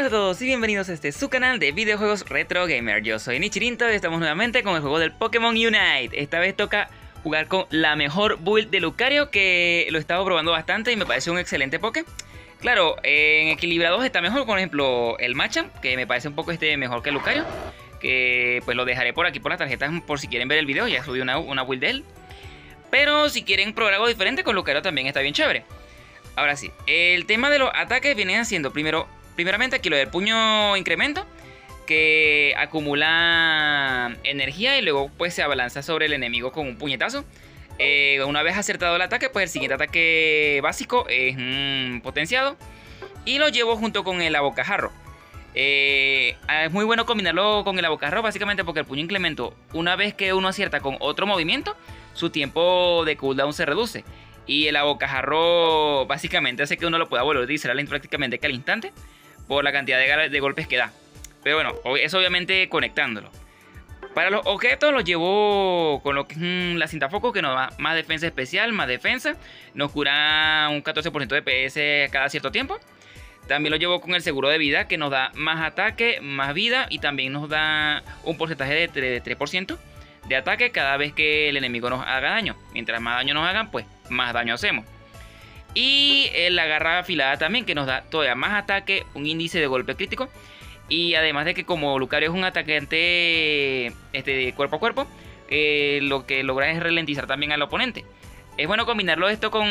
Hola a todos y bienvenidos a su canal de videojuegos Retro Gamer. Yo soy Nichirinto y estamos nuevamente con el juego del Pokémon Unite. Esta vez toca jugar con la mejor build de Lucario, que lo he estado probando bastante y me parece un excelente Poké. Claro, en equilibrados está mejor, por ejemplo, el Machamp, que me parece un poco mejor que Lucario, que pues lo dejaré por aquí por las tarjetas por si quieren ver el video. Ya subí una build de él. Pero si quieren probar algo diferente con Lucario también está bien chévere. Ahora sí, el tema de los ataques viene siendo primeramente aquí lo del puño incremento, que acumula energía y luego pues se abalanza sobre el enemigo con un puñetazo. Una vez acertado el ataque, pues el siguiente ataque básico es potenciado. Y lo llevo junto con el abocajarro. Es muy bueno combinarlo con el abocajarro, básicamente porque el puño incremento, una vez que uno acierta con otro movimiento, su tiempo de cooldown se reduce. Y el abocajarro básicamente hace que uno lo pueda volver a utilizar prácticamente que al instante, por la cantidad de golpes que da. Pero bueno, eso obviamente conectándolo. Para los objetos los llevo con lo que es la cinta foco, que nos da más defensa especial, más defensa. Nos cura un 14% de PS cada cierto tiempo. También lo llevo con el seguro de vida, que nos da más ataque, más vida. Y también nos da un porcentaje de 3% de ataque cada vez que el enemigo nos haga daño. Mientras más daño nos hagan, pues más daño hacemos. Y la garra afilada también, que nos da todavía más ataque, un índice de golpe crítico. Y además de que como Lucario es un atacante cuerpo a cuerpo, lo que logra es ralentizar también al oponente. Es bueno combinarlo esto con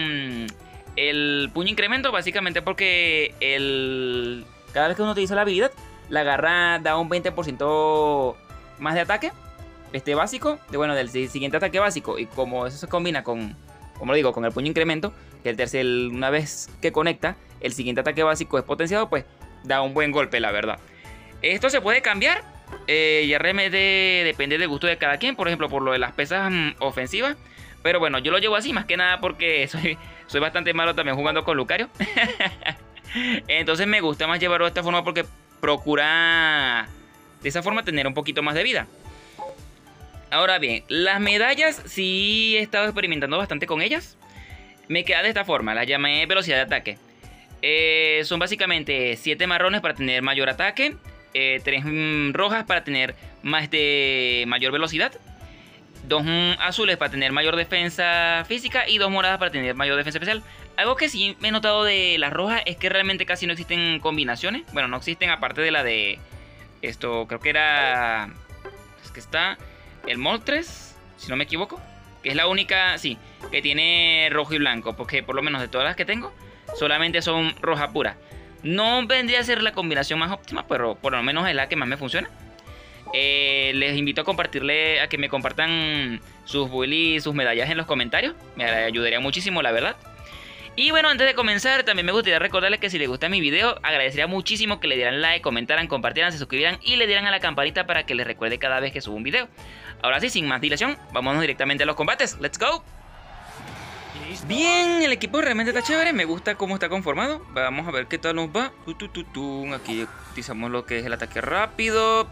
el puño incremento, básicamente porque cada vez que uno utiliza la habilidad, la garra da un 20% más de ataque básico, del siguiente ataque básico. Y como eso se combina con, como lo digo, con el puño incremento, que una vez que conecta, el siguiente ataque básico es potenciado, pues da un buen golpe, la verdad. Esto se puede cambiar, ya realmente depende del gusto de cada quien. Por ejemplo, por lo de las pesas ofensivas. Pero bueno, yo lo llevo así más que nada porque soy bastante malo también jugando con Lucario. Entonces me gusta más llevarlo de esta forma porque procura de esa forma tener un poquito más de vida. Ahora bien, las medallas sí he estado experimentando bastante con ellas. Me queda de esta forma, las llamé velocidad de ataque. Son básicamente 7 marrones para tener mayor ataque, 3 rojas para tener mayor velocidad, 2 azules para tener mayor defensa física y 2 moradas para tener mayor defensa especial. Algo que sí me he notado de las rojas es que realmente casi no existen combinaciones. Bueno, no existen aparte de la de esto, creo que era... Es que está el Moltres, si no me equivoco, que es la única, sí, que tiene rojo y blanco, porque por lo menos de todas las que tengo, solamente son roja pura. No vendría a ser la combinación más óptima, pero por lo menos es la que más me funciona. Les invito a que me compartan sus builds y sus medallas en los comentarios. Me ayudaría muchísimo, la verdad. Y bueno, antes de comenzar, también me gustaría recordarles que si les gusta mi video, agradecería muchísimo que le dieran like, comentaran, compartieran, se suscribieran y le dieran a la campanita para que les recuerde cada vez que subo un video. Ahora sí, sin más dilación, vámonos directamente a los combates. ¡Let's go! Bien, el equipo realmente está chévere, me gusta cómo está conformado. Vamos a ver qué tal nos va. Aquí utilizamos lo que es el ataque rápido.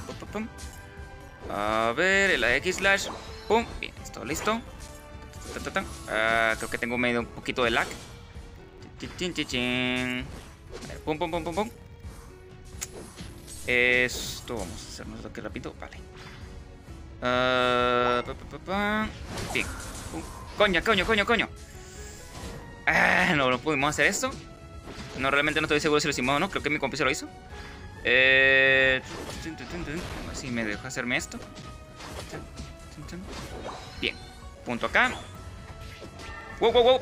A ver, el AX Slash. Pum, bien, listo. Creo que tengo medio un poquito de lag. A ver, pum. Esto, vamos a hacernos ataque rápido, vale. Bien. Coño. No pudimos hacer esto. No, realmente no estoy seguro si lo hicimos o no. Creo que mi compi se lo hizo. A ver si me deja hacerme esto. Bien. Punto acá. Wow.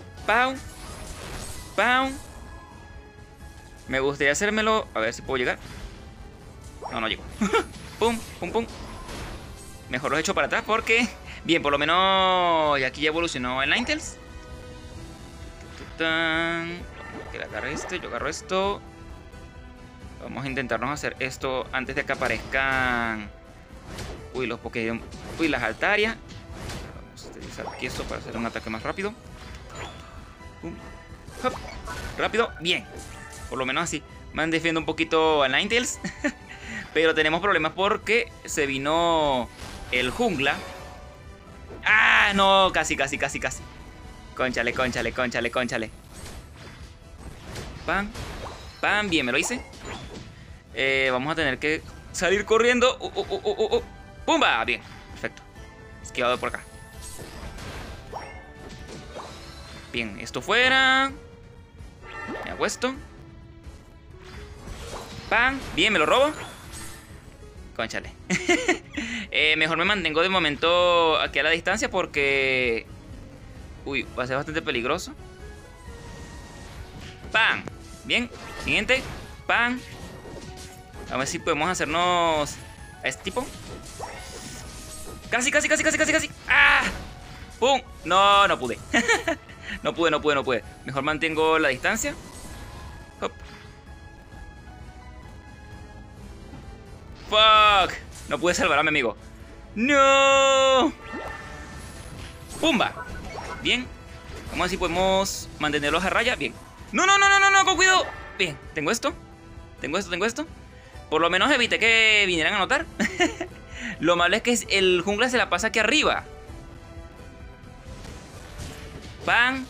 Pau. Me gustaría hacérmelo. A ver si puedo llegar. No llego. Pum. Mejor lo he hecho para atrás porque... Bien, por lo menos aquí ya evolucionó el Ninetales. Que le agarre yo agarro esto. Vamos a intentarnos hacer esto antes de que aparezcan los Pokémon. Las Altarias. Vamos a utilizar aquí esto para hacer un ataque más rápido. Hop. Rápido, bien. Por lo menos así me defiendo un poquito al Ninetales. Pero tenemos problemas porque se vino el jungla. ¡Ah! No, casi. Cónchale. Pam, bien, me lo hice. Vamos a tener que salir corriendo. ¡Pumba! Bien, perfecto. Esquivado por acá. Bien, esto fuera. Me hago esto. ¡Pam! Bien, me lo robo. Cónchale. Mejor me mantengo de momento aquí a la distancia porque... Uy, va a ser bastante peligroso. ¡Pam! Bien, siguiente. ¡Pam! A ver si podemos hacernos a este tipo. Casi. ¡Ah! ¡Pum! No, no pude. No pude. Mejor mantengo la distancia. Hop. ¡Fuck! No pude salvar a mi amigo. ¡No! ¡Pumba! Bien. Vamos a ver si podemos mantenerlos a raya. Bien. ¡No! ¡Con cuidado! Bien. Tengo esto. Por lo menos evité que vinieran a anotar. Lo malo es que el jungla se la pasa aquí arriba. ¡Pam!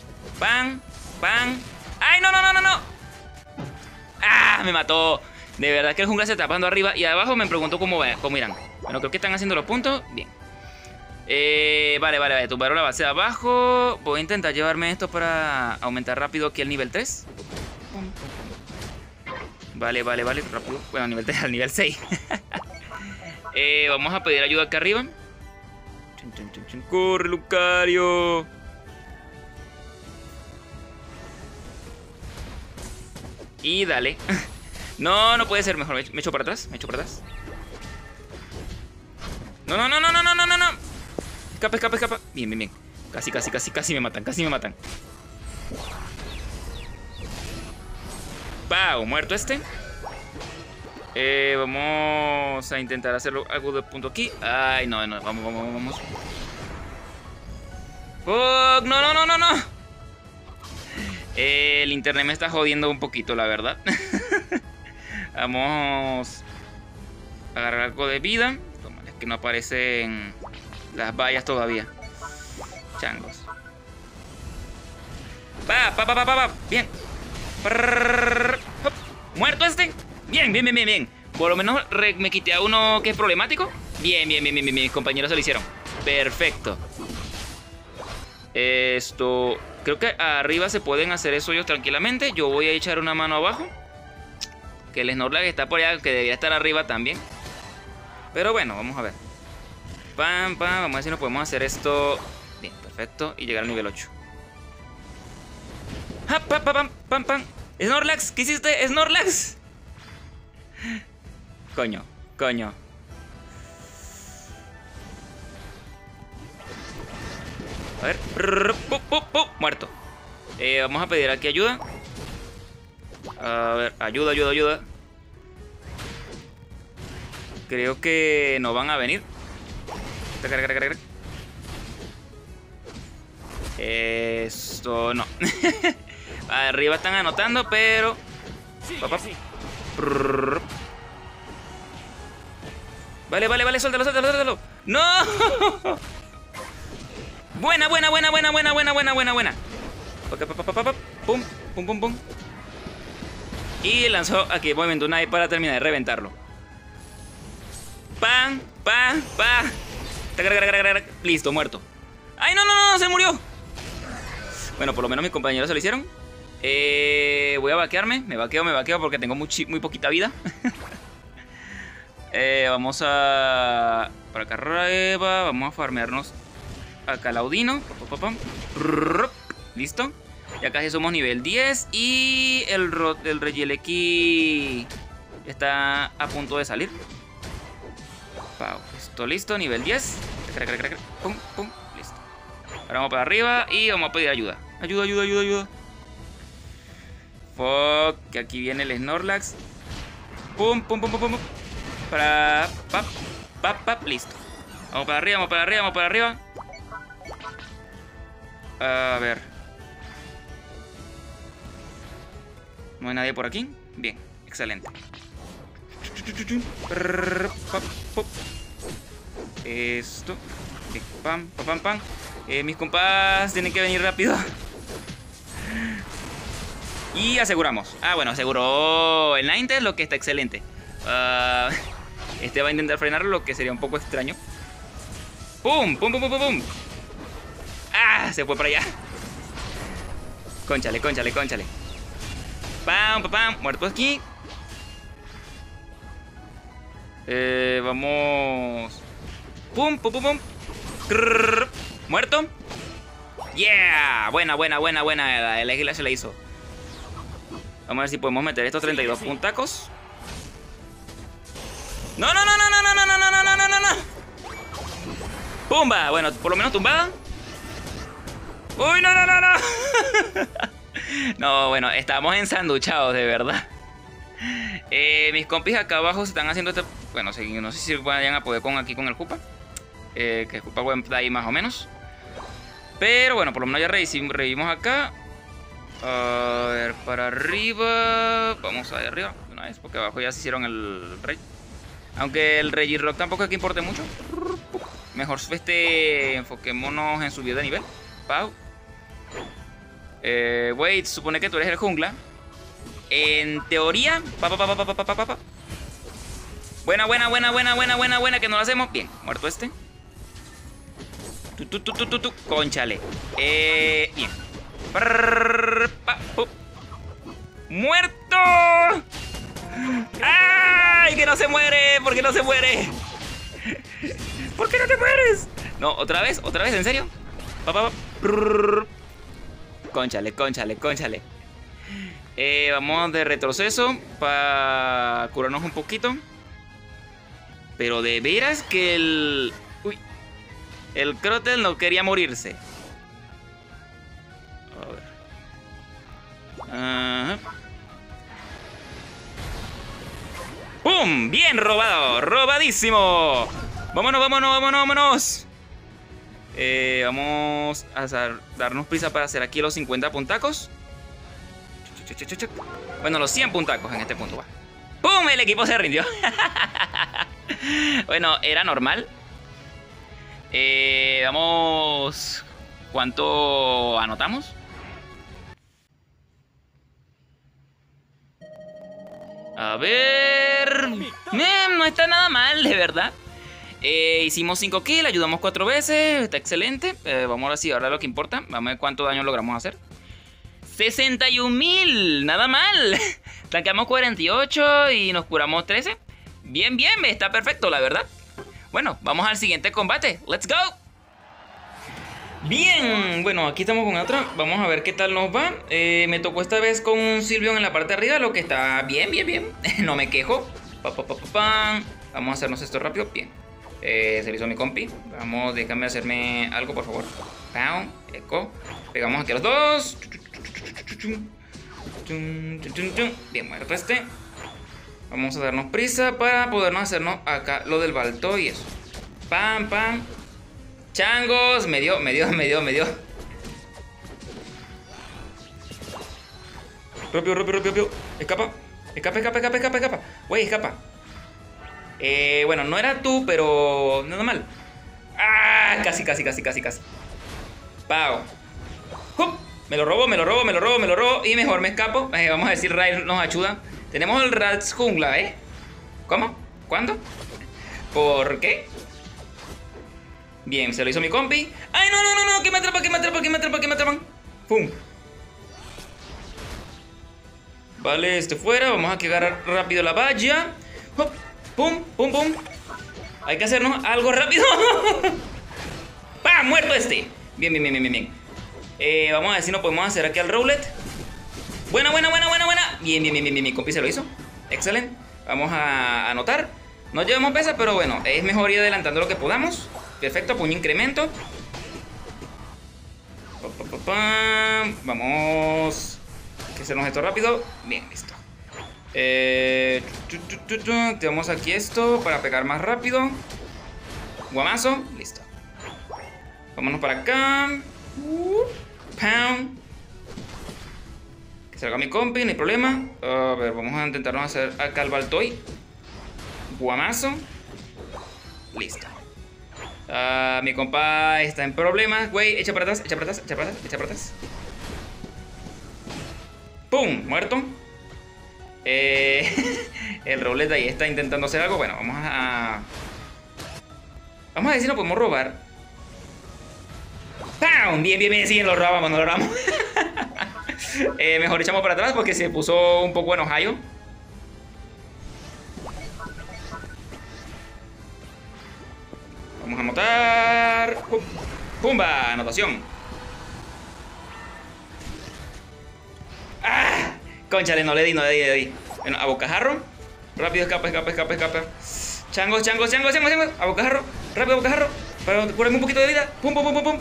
¡Ay, no! ¡Ah! Me mató. De verdad que el jungla se está tapando arriba. Y abajo me pregunto cómo irán. Bueno, creo que están haciendo los puntos. Bien. Vale. Tumbaron la base de abajo. Voy a intentar llevarme esto para aumentar rápido aquí el nivel 3. Vale. Rápido. Bueno, nivel 3 al nivel 6. Vamos a pedir ayuda acá arriba. Corre, Lucario. Y dale. No puede ser. Mejor me echo para atrás. No. Escapa. Bien. Casi me matan. Pau, muerto este. Vamos a intentar hacerlo algo de punto aquí. Ay, no. Vamos. Fuck, no. El internet me está jodiendo un poquito, la verdad. Vamos a agarrar algo de vida. Es que no aparecen las vallas todavía. Changos. Pa. Bien. Muerto este. Bien. Por lo menos me quité a uno que es problemático. Bien. Mis compañeros se lo hicieron. Perfecto. Esto... Creo que arriba se pueden hacer eso ellos tranquilamente. Yo voy a echar una mano abajo. Que el Snorlax está por allá, que debería estar arriba también. Pero bueno, vamos a ver. Pam. Vamos a ver si nos podemos hacer esto. Bien, perfecto. Y llegar al nivel 8. Pam. Snorlax, ¿qué hiciste? Snorlax. Coño. A ver. Muerto. Vamos a pedir aquí ayuda. A ver, ayuda. Creo que no van a venir. Esto no. Arriba están anotando, pero... Vale, suéltalo. ¡No! Buena. Pum. Y lanzó aquí movimiento Unite para terminar de reventarlo. Pam. Listo, muerto. ¡Ay, no! Se murió. Bueno, por lo menos mis compañeros se lo hicieron. Voy a vaquearme. Me vaqueo porque tengo muy poquita vida. Vamos a... Para acá arriba. Vamos a farmearnos acá Laudino. Listo. Ya casi somos nivel 10. Y el Regieleki está a punto de salir. Esto listo, nivel 10. Pum. Listo. Ahora vamos para arriba y vamos a pedir ayuda. Ayuda. Fuck, que aquí viene el Snorlax. Pum. Para... Listo. Vamos para arriba. A ver. No hay nadie por aquí. Bien, excelente. Esto. Bien, pam. Mis compas tienen que venir rápido. Y aseguramos. Bueno, aseguró el Ninetales, lo que está excelente. Este va a intentar frenarlo, lo que sería un poco extraño. ¡Pum! ¡Pum, pum, pum, pum, pum! ¡Ah! Se fue para allá. Cónchale, cónchale, cónchale. ¡Pam, pam, pam! Muerto aquí. Vamos. ¡Pum, pum, pum, pum! Crrr. ¡Muerto! ¡Yeah! Buena, buena, buena, buena. El águila se la hizo. Vamos a ver si podemos meter estos 32 puntacos. ¡No, no, no, no, no, no, no, no, no, no, no, no! ¡Pumba! Bueno, por lo menos tumbada. ¡Uy, no, no, no, no! No, bueno, estamos ensanduchados, de verdad. Mis compis acá abajo se están haciendo este... Bueno, no sé si vayan a poder aquí con el Jupa. Que el Jupa está ahí más o menos. Pero bueno, por lo menos ya revivimos acá. A ver, para arriba. Vamos a ir arriba una vez, porque abajo ya se hicieron el rey. Aunque el Regirock tampoco es que importe mucho. Mejor enfoquémonos en subir de nivel. Pau. Wait, supone que tú eres el jungla. En teoría. Buena, buena, buena, buena, buena, buena, buena, que no lo hacemos. Bien, muerto este. Cónchale. Bien. ¡Muerto! ¡Ay! ¡Que no se muere! ¿Por qué no se muere? ¿Por qué no te mueres? No, otra vez, ¿en serio? Cónchale, cónchale, cónchale. Vamos de retroceso para curarnos un poquito. Pero de veras que el... Uy. El Crotel no quería morirse. A ver. ¡Pum! ¡Bien robado! ¡Robadísimo! ¡Vámonos, vámonos, vámonos, vámonos! Vamos a darnos prisa para hacer aquí los 50 puntacos. Bueno, los 100 puntacos en este punto va. ¡Pum! El equipo se rindió. Bueno, era normal. Vamos... ¿Cuánto anotamos? A ver... no está nada mal, de verdad. Hicimos 5 kills, ayudamos 4 veces. Está excelente. Vamos ahora sí, ahora lo que importa. Vamos a ver cuánto daño logramos hacer. 61.000, nada mal. Tanqueamos 48 y nos curamos 13. Bien, bien, está perfecto, la verdad. Bueno, vamos al siguiente combate. ¡Let's go! Bien, bueno, aquí estamos con otra. Vamos a ver qué tal nos va. Me tocó esta vez con un Sylveon en la parte de arriba, lo que está bien, bien, bien. No me quejo. Vamos a hacernos esto rápido. Bien. Se le hizo a mi compi. Vamos, déjame hacerme algo, por favor. Pound, eco. Pegamos aquí a los dos. Bien, muerto este. Vamos a darnos prisa para podernos hacernos acá lo del balto y eso. Pam, pam. Changos, me dio. Rápido. Escapa. Güey, escapa. Bueno, no era tú, pero nada mal. Ah, casi. Pau. Me lo robo. Y mejor me escapo. Vamos a ver si Ray nos ayuda. Tenemos el Rats jungla, ¿eh? ¿Cómo? ¿Cuándo? ¿Por qué? Bien, se lo hizo mi compi. ¡Ay, no! ¡Que me atrapan! ¡Pum! Vale, este fuera. Vamos a agarrar rápido la valla. ¡Hop! ¡Pum! Hay que hacernos algo rápido. ¡Pam! ¡Muerto este! Bien. Vamos a ver si nos podemos hacer aquí al roulette. Buena. Bien. Mi compi se lo hizo. Excelente. Vamos a anotar. No llevamos pesa, pero bueno, es mejor ir adelantando lo que podamos. Perfecto, puño incremento. Vamos. Hay que hacernos esto rápido. Bien, listo. Tenemos aquí esto para pegar más rápido. Guamazo, listo. Vámonos para acá. Pound. Que salga mi compi, no hay problema. A ver, vamos a intentarnos hacer acá el Baltoy. Guamazo. Listo. Mi compa está en problemas. Güey, echa para atrás. ¡Pum! Muerto. El Rowlet de ahí está intentando hacer algo. Bueno, vamos a ver si nos podemos robar. ¡Pam! Bien, bien, bien. Sí, lo robamos, nos lo robamos. Mejor echamos para atrás porque se puso un poco enojado. Vamos a anotar. ¡Pumba! Anotación. ¡Ah! Cónchale, no le di. Bueno, a bocajarro. Rápido, escapa. Chango. A bocajarro. Rápido, a bocajarro. Para curarme un poquito de vida. Pum.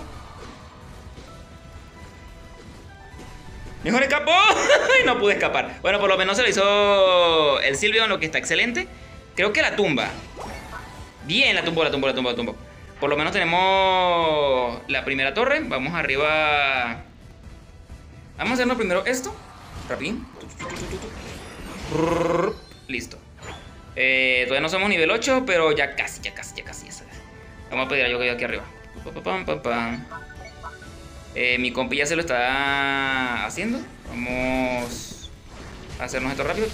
Mejor escapó. No pude escapar. Bueno, por lo menos se lo hizo el Sylveon, lo que está excelente. Creo que la tumba. Bien, la tumbó. Por lo menos tenemos la primera torre. Vamos arriba. Vamos a hacernos primero esto. Rapidín. Listo. Todavía no somos nivel 8, pero ya casi. Vamos a pedir a yo que aquí arriba. Mi compi ya se lo está haciendo. Vamos a hacernos esto rápido.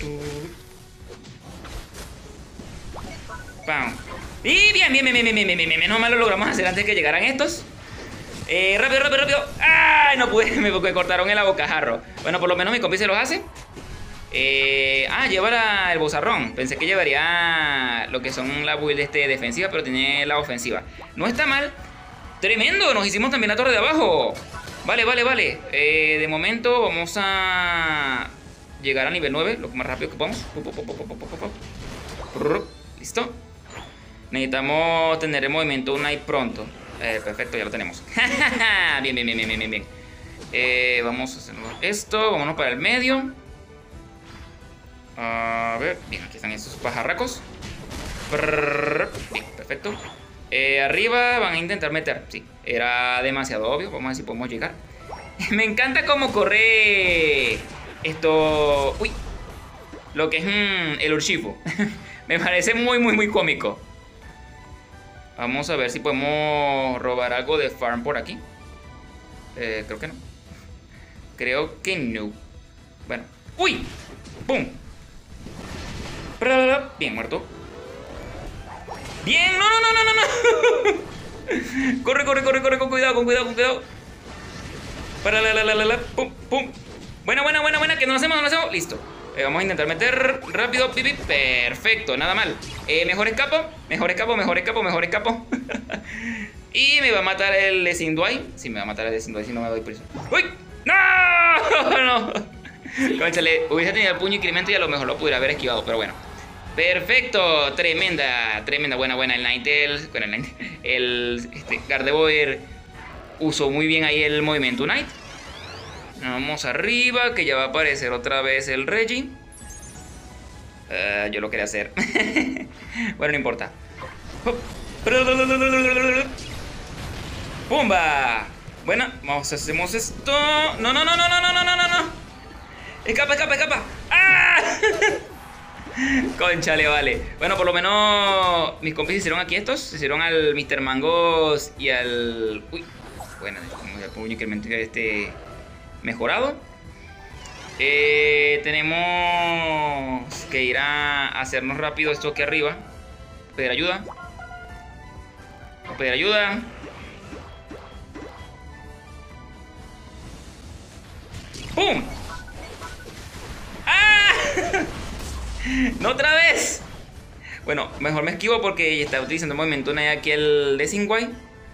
¡Pam! Y bien. Menos mal lo logramos hacer antes que llegaran estos. Rápido. ¡Ay! No pude, me cortaron el abocajarro. Bueno, por lo menos mi compi se los hace. Lleva el bozarrón. Pensé que llevaría lo que son la build defensiva, pero tiene la ofensiva. No está mal. ¡Tremendo! Nos hicimos también la torre de abajo. Vale. De momento vamos a llegar a nivel 9 lo más rápido que podamos. Listo. Necesitamos tener el movimiento Unite pronto. Perfecto, ya lo tenemos. Bien. Vamos a hacer esto. Vámonos para el medio. A ver. Bien, aquí están esos pajarracos. Bien, perfecto. Arriba van a intentar meter. Sí, era demasiado obvio. Vamos a ver si podemos llegar. Me encanta cómo corre esto. Uy. Lo que es el Urshifu. Me parece muy cómico. Vamos a ver si podemos robar algo de farm por aquí. Creo que no. Creo que no. Bueno. ¡Uy! ¡Pum! Bien, muerto. Bien, no. Corre, con cuidado. Pum. Buena, que no lo hacemos. Listo. Vamos a intentar meter rápido. Perfecto, nada mal. Mejor escapo. Y me va a matar el Desinduay. Sí, me va a matar el Desinduay si no me doy prisa. ¡Uy! ¡No! Cónchale, hubiese tenido el puño incremento y a lo mejor lo pudiera haber esquivado, pero bueno. Perfecto, tremenda. Buena. El Gardevoir usó muy bien ahí el movimiento Unite. Vamos arriba, que ya va a aparecer otra vez el Reggie. Yo lo quería hacer. Bueno, no importa. ¡Pumba! Bueno, hacemos esto. No. Escapa. ¡Ah! Cónchale, vale. Bueno, por lo menos mis compis hicieron aquí estos. Se hicieron al Mr. Mangos y al... Uy, bueno, ya puedo incrementar mejorado. Tenemos que ir a hacernos rápido esto aquí arriba. Pedir ayuda. ¡Pum! ¡Ah! ¡No otra vez! Bueno, mejor me esquivo porque está utilizando el movimiento aquí el Desinguay.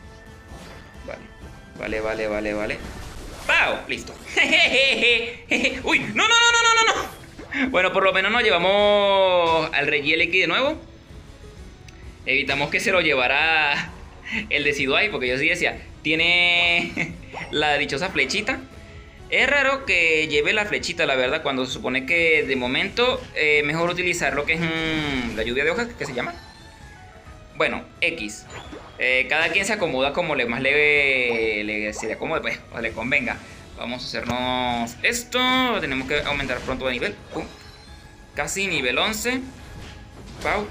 Vale. ¡Pau! Listo. ¡Uy! ¡No! Bueno, por lo menos nos llevamos al Regieleki de nuevo. Evitamos que se lo llevara el Decidueye, porque yo sí decía, tiene la dichosa flechita. Es raro que lleve la flechita, la verdad, cuando se supone que de momento mejor utilizar lo que es la lluvia de hojas, que se llama. Bueno, X. Cada quien se acomoda como se le acomode, pues, o le convenga. Vamos a hacernos esto. Tenemos que aumentar pronto de nivel. Pum. Casi nivel 11. Pau.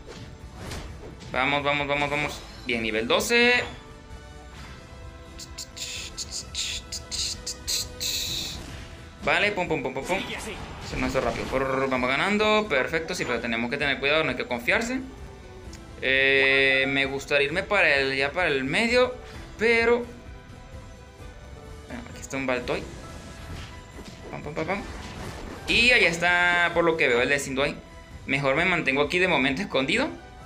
Vamos. Bien, nivel 12. Vale, pum, pum, pum, pum, pum. Hacemos esto rápido. Vamos ganando. Perfecto, sí, pero tenemos que tener cuidado, no hay que confiarse. Me gustaría irme para el medio, pero... Bueno, aquí está un Baltoy. Pam, pam, pam, pam. Y allá está, por lo que veo, el de Sinduay. Mejor me mantengo aquí de momento escondido.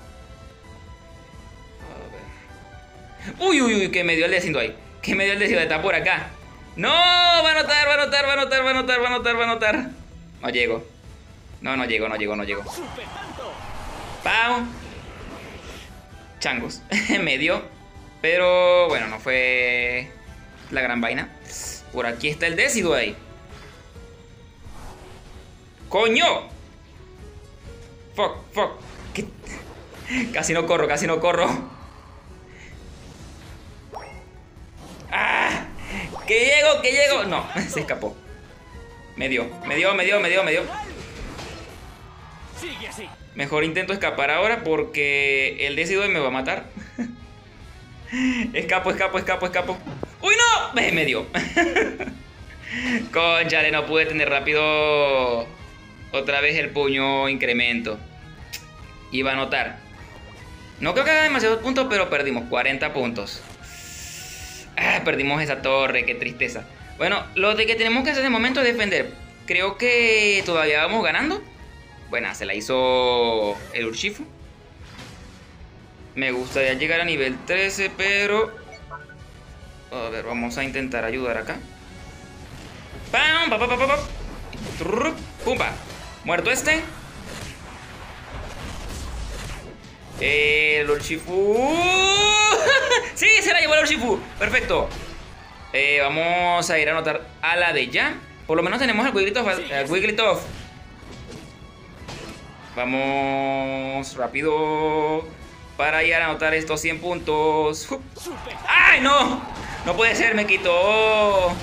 A ver. Uy, uy, uy, que me dio el de Sinduay. Que me dio el de Sinduay, está por acá. No, va a anotar, va a anotar, va a anotar, va a anotar, va a anotar, va a anotar. No llego. No llego, no llego, no llego. ¡Pau! Changos. Me dio. Pero bueno, no fue la gran vaina. Por aquí está el Decidueye. ¡Coño! Fuck, fuck. ¿Qué? Casi no corro, casi no corro. ¡Ah! ¡Que llego, que llego! No, se escapó. Me dio. Mejor intento escapar ahora porque el Decidueye me va a matar. Escapo. ¡Uy, no! Me dio. Cónchale, no pude tener rápido otra vez el puño incremento. Iba a anotar. No creo que haga demasiados puntos, pero perdimos 40 puntos. Perdimos esa torre, qué tristeza. Bueno, lo de que tenemos que hacer de momento es defender. Creo que todavía vamos ganando. Buena, se la hizo el Urshifu. Me gustaría llegar a nivel 13, pero... A ver, vamos a intentar ayudar acá. ¡Pam! ¡Pam, pam, pam, pam! ¡Pumpa! Muerto este. El Urshifu. ¡Sí! Se la llevó el Urshifu. Perfecto. Vamos a ir a anotar a la de ya. Por lo menos tenemos el Wigglytuff. Vamos rápido para ir a anotar estos 100 puntos. ¡Ay, no! No puede ser, me quitó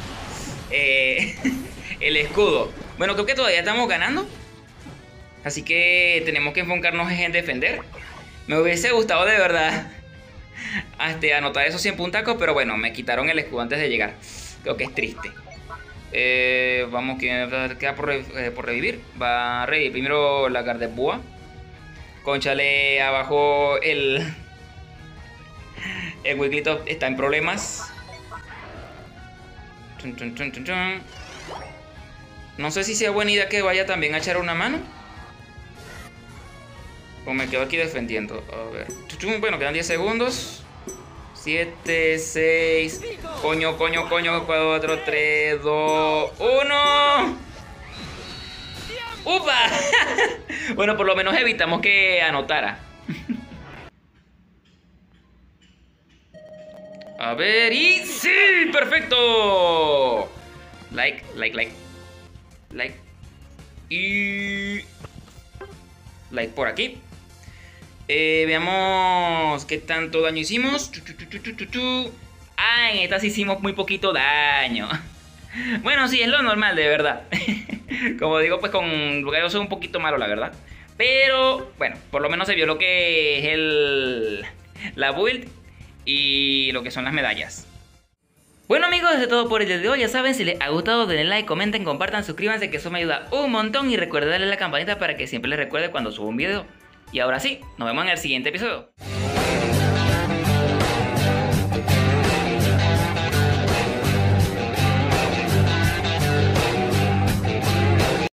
el escudo. Bueno, creo que todavía estamos ganando. Así que tenemos que enfocarnos en defender. Me hubiese gustado de verdad anotar esos 100 puntacos, pero bueno, me quitaron el escudo antes de llegar. Creo que es triste. Vamos, que queda por revivir. Va a revivir primero la Gardevoir. Cónchale, abajo el Wigglytuff está en problemas. No sé si sea buena idea que vaya también a echar una mano. O me quedo aquí defendiendo. A ver. Bueno, quedan 10 segundos. 7, 6. Coño. 4, 3, 2, 1. ¡Upa! Bueno, por lo menos evitamos que anotara. A ver, y ¡sí! ¡Perfecto! Like. Y... like por aquí. Veamos qué tanto daño hicimos. En esta sí hicimos muy poquito daño. Bueno, sí, es lo normal, de verdad. Como digo, pues con Lucario soy un poquito malo, la verdad. Pero, bueno, por lo menos se vio lo que es la build y lo que son las medallas. Bueno amigos, eso es todo por el día de hoy. Ya saben, si les ha gustado denle like, comenten, compartan, suscríbanse, que eso me ayuda un montón. Y recuerden darle a la campanita para que siempre les recuerde cuando subo un video. Y ahora sí, nos vemos en el siguiente episodio.